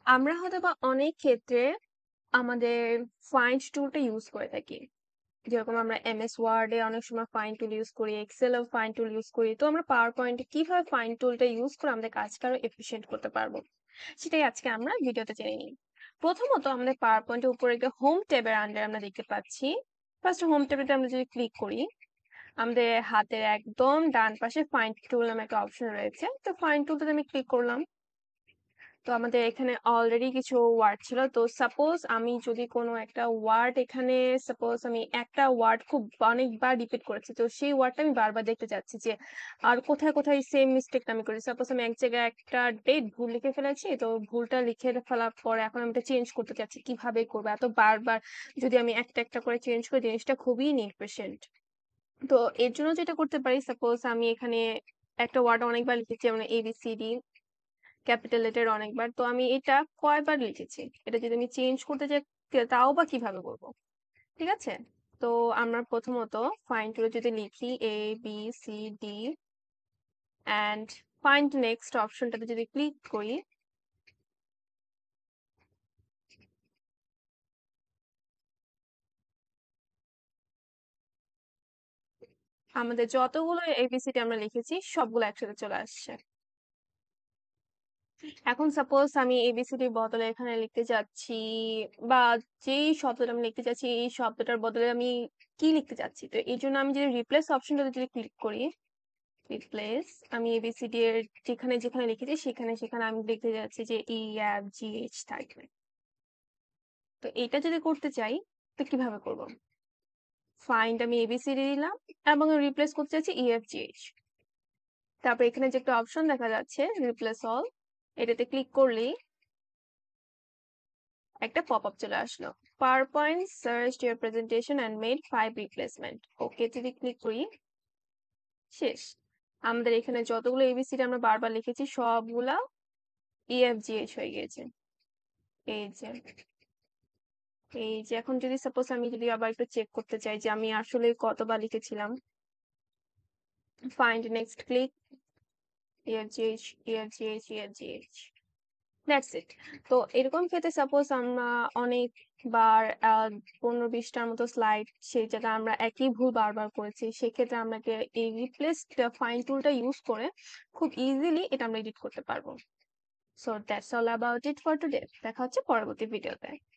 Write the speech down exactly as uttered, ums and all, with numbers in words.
আমরা হয়তোবা অনেক ক্ষেত্রে আমাদের ফাইন্ড টুলটা ইউজ করে থাকি। যেরকম আমরা এমএস ওয়ার্ডে অনেক সময় ফাইন্ড টুল ইউজ করি, এক্সেলেও ফাইন্ড টুল ইউজ করি। তো আমরা পাওয়ার পয়েন্টে কিভাবে ফাইন্ড টুলটা ইউজ করে আমাদের কাজকে আরো এফিশিয়েন্ট করতে পারবো, সেটাই আজকে আমরা ভিডিওতে জেনে নিই। প্রথমত আমাদের পাওয়ার পয়েন্টের উপরে গিয়ে হোম ট্যাবের আন্ডারে আমরা দেখতে পাচ্ছি। ফার্স্ট হোম ট্যাবেতে আমরা যদি ক্লিক করি, আমাদের হাতের একদম ডান পাশে ফাইন্ড টুল নামে একটা অপশন রয়েছে। তো ফাইন্ড টুলটাতে আমি ক্লিক করলাম। তো আমাদের এখানে অলরেডি কিছু ওয়ার্ড ছিল। তো সাপোজ আমি যদি কোনো একটা ওয়ার্ড এখানে সাপোজ আমি একটা ওয়ার্ড খুব অনেকবার রিপিট করেছি, তো সেই ওয়ার্ডটা আমি বারবার দেখতে চাচ্ছি যে আর কোথায় কোথায় সেম মিস্টেকটা আমি করি। সাপোজ আমি এক জায়গায় একটা ডেট ভুল লিখে ফেলেছি, তো ভুলটা লিখে ফেলার পরে এখন আমি এটা চেঞ্জ করতে চাচ্ছি, কিভাবে করবো? এত বারবার যদি আমি একটা একটা করে চেঞ্জ করি, জিনিসটা খুবই ইনএফিশিয়েন্ট। তো এর জন্য যেটা করতে পারি, সাপোজ আমি এখানে একটা ওয়ার্ড অনেকবার লিখেছি, যেমন এবিসিডি ক্যাপিটাল লেটার অনেকবার। তো আমি এটা কয়বার লিখেছি, এটা যদি আমি চেঞ্জ করতে চাই, তাও বা কিভাবে করব? ঠিক আছে। তো আমরা প্রথমত ফাইন্ড টুলে যদি লিখি A B C D and find next অপশনটাতে যদি ক্লিক করি, আমাদের যতগুলো এবিসিডি আমরা লিখেছি সবগুলো একসাথে চলে আসছে। এখন সাপোজ আমি এবিসিডির বদলে এখানে লিখতে চাচ্ছি, বা যেই শব্দটা আমি লিখতে চাচ্ছি এই শব্দটার বদলে আমি কি লিখতে চাচ্ছি, তো এই জন্য আমি যদি রিপ্লেস অপশনটাতে যদি ক্লিক করি, রিপ্লেস, আমি এবিসিডি এর যেখানে যেখানে লিখেছি সেখানে সেখানে আমি লিখতে যাচ্ছি যে ই এফ জি এইচ থাকবে। তো এটা যদি করতে চাই, তো কিভাবে করব? ফাইন্ড আমি এবিসিডি দিলাম এবং রিপ্লেস করতে চাচ্ছি ই এফ জি এইচ। তারপর এখানে যে একটা অপশন দেখা যাচ্ছে রিপ্লেস অল, এটাতে ক্লিক করলেই একটা পপআপ চলে আসলো। PowerPoint searched your presentation and made five replacement. ওকে যদি ক্লিক করি, শেষ। আমাদের এখানে যতগুলো এবিসিডি আমরা বারবার লিখেছি সবগুলা ই এফ জি এইচ হয়ে গিয়েছে। এই যে এই যে এখন যদি সাপোজ আমি যদি আবার একটু চেক করতে চাই যে আমি আসলে কতবার লিখেছিলাম, find next click E F G H E F G H E F G H, that's it. তো এরকম ক্ষেত্রে সাপোজ আমরা অনেকবার আহ পনেরো বিশটার মতো স্লাইড, সেই জায়গায় আমরা একই ভুল বারবার করেছি, সেক্ষেত্রে আমাকে এই রিপ্লেস ফাইন্ড টুলটা ইউজ করে খুব ইজিলি এটা আমরা এডিট করতে পারবো। So that's all about it for today. দেখা হচ্ছে পরবর্তী ভিডিওতে।